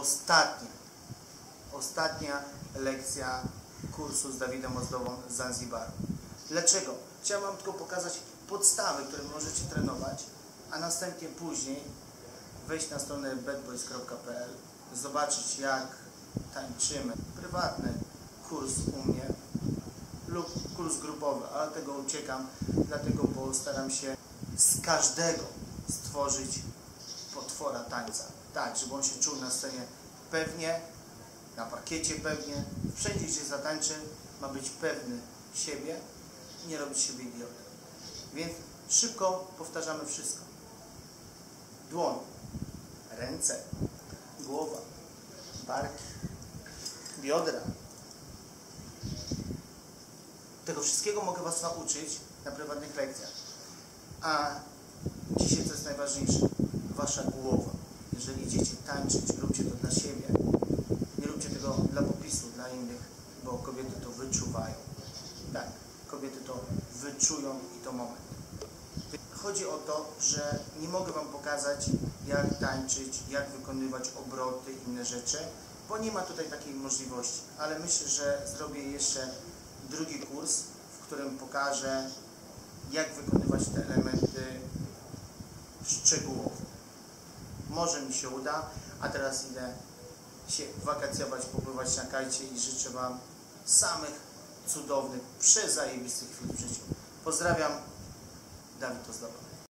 ostatnia lekcja kursu z Dawidem Ozdobą z Zanzibaru. Dlaczego? Chciałem Wam tylko pokazać podstawy, które możecie trenować, a następnie później wejść na stronę badboys.pl, zobaczyć, jak tańczymy. Prywatny kurs u mnie lub kurs grupowy, ale tego uciekam, dlatego, bo staram się z każdego stworzyć potwora tańca. Tak, żeby on się czuł na scenie pewnie, na parkiecie pewnie, wszędzie gdzie zatańczy, ma być pewny siebie i nie robić siebie idioty. Więc szybko powtarzamy wszystko. Dłoń, ręce, głowa, barki, biodra. Tego wszystkiego mogę Was nauczyć na prywatnych lekcjach. A dzisiaj co jest najważniejsze? Wasza głowa. Jeżeli idziecie tańczyć, róbcie to dla siebie. Nie róbcie tego dla popisu, dla innych, bo kobiety to wyczuwają. Tak, kobiety to wyczują i to moment. Chodzi o to, że nie mogę Wam pokazać, jak tańczyć, jak wykonywać obroty i inne rzeczy, bo nie ma tutaj takiej możliwości. Ale myślę, że zrobię jeszcze drugi kurs, w którym pokażę, jak wykonywać te elementy szczegółowo. Może mi się uda, a teraz idę się wakacjować, popływać na kajcie i życzę Wam samych cudownych, przezajebistych chwil w życiu. Pozdrawiam, Dawid Ozdoba.